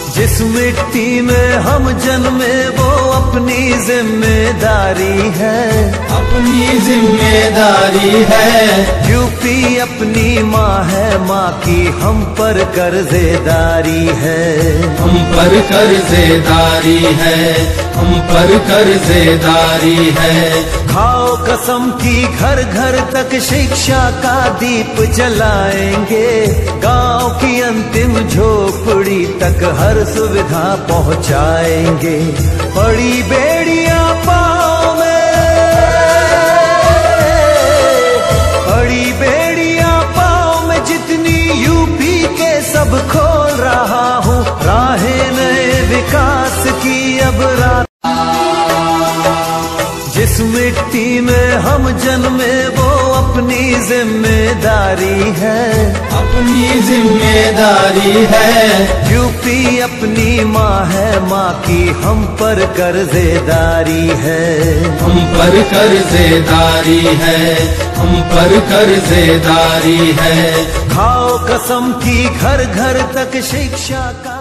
जिस मिट्टी में हम जन्मे वो अपनी जिम्मेदारी है, अपनी जिम्मेदारी है। यूपी अपनी माँ है, माँ की हम पर कर्जेदारी है, हम पर कर्जेदारी है, हम पर कर्जेदारी है। खाओ कसम की घर घर तक शिक्षा का दीप जलाएंगे, गांव की अंतिम झोपड़ी तक हर सुविधा पहुंचाएंगे। बड़ी बेड़ियां पाँव में, बड़ी बेड़ियां पाँव में जितनी यूपी के सब खोल रहा हूँ, राहें नए विकास की अब रात। जिस मिट्टी में हम जन्मे वो अपनी जिम्मेदारी है, अपनी जिम्मेदारी है। यूपी अपनी माँ है, माँ की हम पर कर्जेदारी है, हम पर कर्जेदारी है, हम पर कर्जेदारी है। खाओ कसम की घर घर तक शिक्षा का